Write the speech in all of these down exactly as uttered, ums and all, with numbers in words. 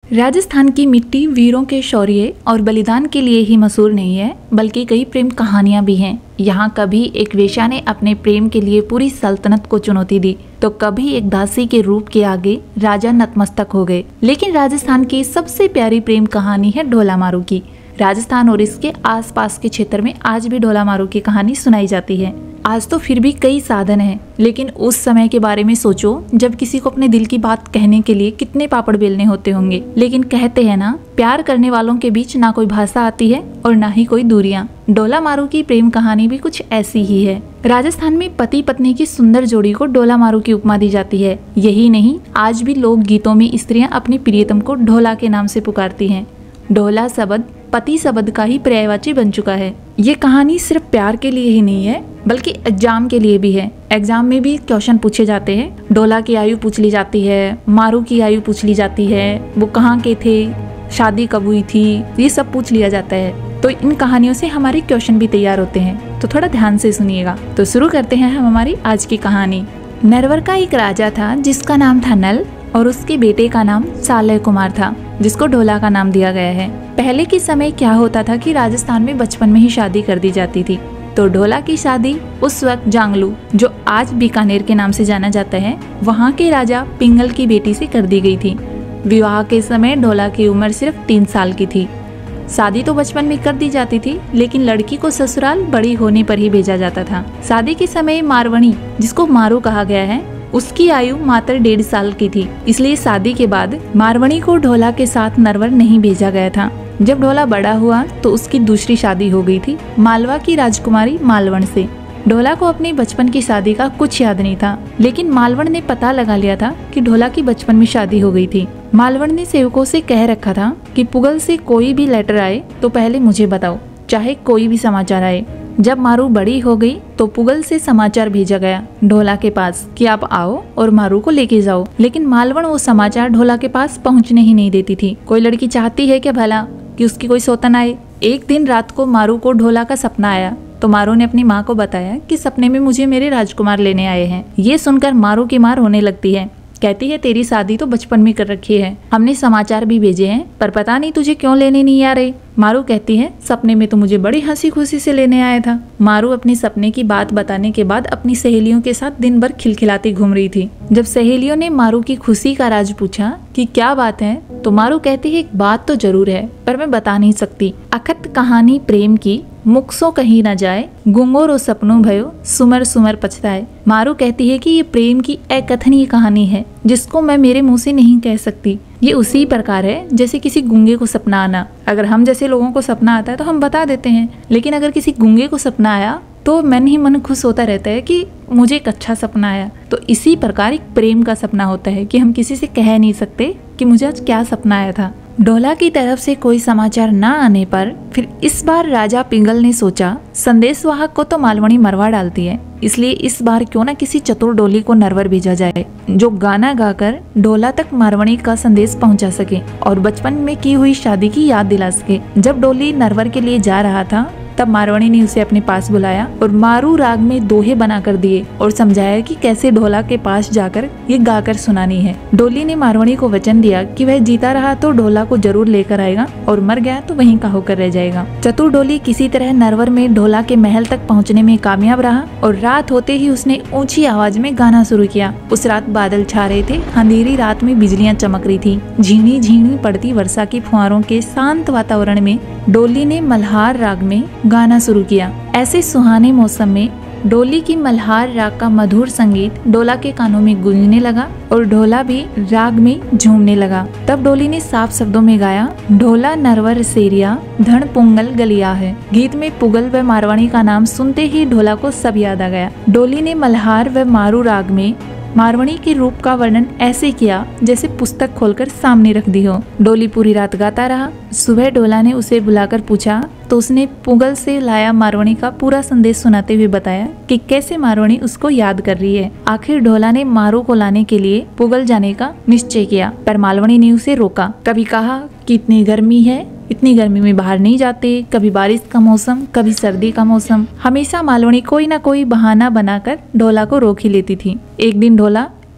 राजस्थान की मिट्टी वीरों के शौर्य और बलिदान के लिए ही मशहूर नहीं है, बल्कि कई प्रेम कहानियां भी हैं। यहाँ कभी एक वेश्या ने अपने प्रेम के लिए पूरी सल्तनत को चुनौती दी, तो कभी एक दासी के रूप के आगे राजा नतमस्तक हो गए। लेकिन राजस्थान की सबसे प्यारी प्रेम कहानी है ढोला मारू की। राजस्थान और इसके आसपास के क्षेत्र में आज भी ढोला मारू की कहानी सुनाई जाती है। आज तो फिर भी कई साधन हैं, लेकिन उस समय के बारे में सोचो जब किसी को अपने दिल की बात कहने के लिए कितने पापड़ बेलने होते होंगे। लेकिन कहते हैं ना, प्यार करने वालों के बीच ना कोई भाषा आती है और ना ही कोई दूरियां। ढोला मारू की प्रेम कहानी भी कुछ ऐसी ही है। राजस्थान में पति पत्नी की सुंदर जोड़ी को ढोला मारू की उपमा दी जाती है। यही नहीं, आज भी लोक गीतों में स्त्रियां अपनी प्रियतम को ढोला के नाम से पुकारती हैं। ढोला शब्द पति शब्द का ही पर्यायवाची बन चुका है। ये कहानी सिर्फ प्यार के लिए ही नहीं है, बल्कि एग्जाम के लिए भी है। एग्जाम में भी क्वेश्चन पूछे जाते हैं। ढोला की आयु पूछ ली जाती है, मारू की आयु पूछ ली जाती है, वो कहाँ के थे, शादी कब हुई थी, ये सब पूछ लिया जाता है। तो इन कहानियों से हमारे क्वेश्चन भी तैयार होते हैं, तो थोड़ा ध्यान से सुनिएगा। तो शुरू करते हैं हम हमारी आज की कहानी। नरवर का एक राजा था जिसका नाम था नल, और उसके बेटे का नाम सालय कुमार था, जिसको ढोला का नाम दिया गया है। पहले के समय क्या होता था कि राजस्थान में बचपन में ही शादी कर दी जाती थी। तो ढोला की शादी उस वक्त जांगलू, जो आज बीकानेर के नाम से जाना जाता है, वहाँ के राजा पिंगल की बेटी से कर दी गई थी। विवाह के समय ढोला की उम्र सिर्फ तीन साल की थी। शादी तो बचपन में कर दी जाती थी, लेकिन लड़की को ससुराल बड़ी होने पर ही भेजा जाता था। शादी के समय मारवणी, जिसको मारू कहा गया है, उसकी आयु मात्र डेढ़ साल की थी। इसलिए शादी के बाद मारवणी को ढोला के साथ नरवर नहीं भेजा गया था। जब ढोला बड़ा हुआ तो उसकी दूसरी शादी हो गई थी मालवा की राजकुमारी मालवण से। ढोला को अपनी बचपन की शादी का कुछ याद नहीं था, लेकिन मालवण ने पता लगा लिया था कि ढोला की बचपन में शादी हो गई थी। मालवण ने सेवकों से कह रखा था कि पुगल से कोई भी लेटर आए तो पहले मुझे बताओ, चाहे कोई भी समाचार आए। जब मारू बड़ी हो गई तो पुगल से समाचार भेजा गया ढोला के पास कि आप आओ और मारू को लेके जाओ। लेकिन मालवण वो समाचार ढोला के पास पहुंचने ही नहीं देती थी। कोई लड़की चाहती है क्या भला कि उसकी कोई सौतन आए। एक दिन रात को मारू को ढोला का सपना आया, तो मारू ने अपनी माँ को बताया कि सपने में मुझे मेरे राजकुमार लेने आए हैं। ये सुनकर मारू की मार होने लगती है। कहती है, तेरी शादी तो बचपन में कर रखी है, हमने समाचार भी भेजे हैं, पर पता नहीं तुझे क्यों लेने नहीं आ रहे। मारू कहती है, सपने में तो मुझे बड़ी हंसी खुशी से लेने आया था। मारू अपनी सपने की बात बताने के बाद अपनी सहेलियों के साथ दिन भर खिलखिलाती घूम रही थी। जब सहेलियों ने मारू की खुशी का राज पूछा कि क्या बात है, तो मारू कहती है, एक बात तो जरूर है, पर मैं बता नहीं सकती। अखत कहानी प्रेम की, मुख सो कहीं न जाए, गुंगो रो सपनों भयो, सुमर सुमर पछताए। मारू कहती है कि ये प्रेम की अकथनीय कहानी है, जिसको मैं मेरे मुंह से नहीं कह सकती। ये उसी प्रकार है जैसे किसी गूंगे को सपना आना। अगर हम जैसे लोगों को सपना आता है तो हम बता देते हैं, लेकिन अगर किसी गूंगे को सपना आया तो मन ही मन खुश होता रहता है कि मुझे एक अच्छा सपना आया। तो इसी प्रकार एक प्रेम का सपना होता है कि हम किसी से कह नहीं सकते कि मुझे आज क्या सपना आया था। ढोला की तरफ से कोई समाचार न आने पर फिर इस बार राजा पिंगल ने सोचा, संदेशवाहक को तो मालवणी मरवा डालती है, इसलिए इस बार क्यों ना किसी चतुर डोली को नरवर भेजा जाए, जो गाना गाकर ढोला तक मारवणी का संदेश पहुंचा सके और बचपन में की हुई शादी की याद दिला सके। जब डोली नरवर के लिए जा रहा था, तब मारवणी ने उसे अपने पास बुलाया और मारू राग में दोहे बनाकर दिए और समझाया कि कैसे ढोला के पास जाकर ये गाकर सुनानी है। डोली ने मारवणी को वचन दिया कि वह जीता रहा तो ढोला को जरूर लेकर आएगा, और मर गया तो वहीं का होकर रह जाएगा। चतुर डोली किसी तरह नरवर में ढोला के महल तक पहुँचने में कामयाब रहा, और रात होते ही उसने ऊंची आवाज में गाना शुरू किया। उस रात बादल छा रहे थे, अंधेरी रात में बिजलियां चमक रही थी। झीणी झीणी पड़ती वर्षा की फुहारों के शांत वातावरण में डोली ने मल्हार राग में गाना शुरू किया। ऐसे सुहाने मौसम में डोली की मल्हार राग का मधुर संगीत डोला के कानों में गूंजने लगा और ढोला भी राग में झूमने लगा। तब डोली ने साफ शब्दों में गाया, ढोला नरवर सेरिया धन पुंगल गलिया है। गीत में पुगल व मारवाणी का नाम सुनते ही ढोला को सब याद आ गया। डोली ने मल्हार व मारू राग में मारवणी के रूप का वर्णन ऐसे किया जैसे पुस्तक खोलकर सामने रख दी हो। डोली पूरी रात गाता रहा। सुबह ढोला ने उसे बुलाकर पूछा तो उसने पुगल से लाया मारवणी का पूरा संदेश सुनाते हुए बताया कि कैसे मारवणी उसको याद कर रही है। आखिर ढोला ने मारू को लाने के लिए पुगल जाने का निश्चय किया, पर मालवणी ने उसे रोका। कभी कहा कि इतनी गर्मी है, इतनी गर्मी में बाहर नहीं जाते, कभी बारिश का मौसम, कभी सर्दी का मौसम। हमेशा मालवणी कोई ना कोई बहाना बनाकर ढोला को रोक ही लेती थी। एक दिन ढोला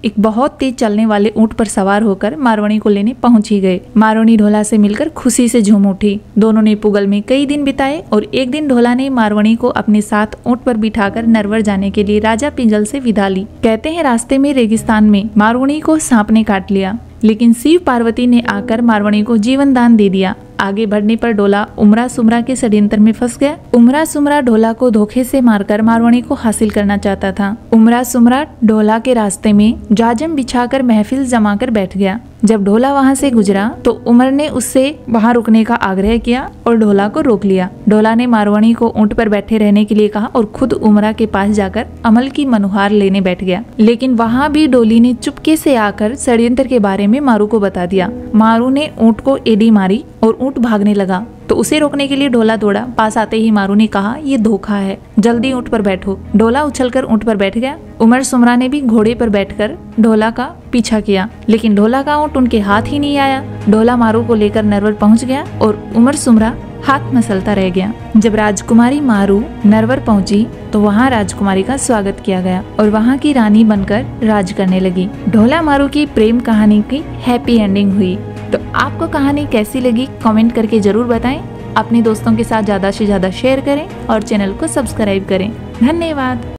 एक बहुत तेज चलने वाले ऊंट पर सवार होकर मारवाणी को लेने पहुंच ही गए। मारवाणी ढोला से मिलकर खुशी से झूम उठी। दोनों ने पुगल में कई दिन बिताए और एक दिन ढोला ने मारवाणी को अपने साथ ऊंट पर बिठाकर नरवर जाने के लिए राजा पिंजल से विदा ली। कहते हैं रास्ते में रेगिस्तान में मारवाणी को सांप ने काट लिया, लेकिन शिव पार्वती ने आकर मारवाणी को जीवन दान दे दिया। आगे बढ़ने पर ढोला उमरा सुमरा के षड्यंत्र में फंस गया। उमरा सुमरा ढोला को धोखे से मारकर मारवाणी को हासिल करना चाहता था। उमरा सुमरा ढोला के रास्ते में जाजम बिछाकर महफिल जमाकर बैठ गया। जब ढोला वहां से गुजरा तो उमर ने उससे वहां रुकने का आग्रह किया और ढोला को रोक लिया। ढोला ने मारवाणी को ऊंट पर बैठे रहने के लिए कहा और खुद उमरा के पास जाकर अमल की मनुहार लेने बैठ गया। लेकिन वहां भी डोली ने चुपके से आकर षड्यंत्र के बारे में मारू को बता दिया। मारू ने ऊंट को एडी मारी और ऊंट भागने लगा तो उसे रोकने के लिए ढोला दौड़ा। पास आते ही मारू ने कहा, ये धोखा है, जल्दी ऊंट पर बैठो। ढोला उछलकर ऊंट पर बैठ गया। उमर सुमरा ने भी घोड़े पर बैठकर ढोला का पीछा किया, लेकिन ढोला का ऊंट उनके हाथ ही नहीं आया। ढोला मारू को लेकर नरवर पहुंच गया और उमर सुमरा हाथ मसलता रह गया। जब राजकुमारी मारू नरवर पहुंची तो वहां राजकुमारी का स्वागत किया गया और वहां की रानी बनकर राज करने लगी। ढोला मारू की प्रेम कहानी की हैप्पी एंडिंग हुई। तो आपको कहानी कैसी लगी कमेंट करके जरूर बताएं। अपने दोस्तों के साथ ज्यादा से ज्यादा शेयर करें और चैनल को सब्सक्राइब करें। धन्यवाद।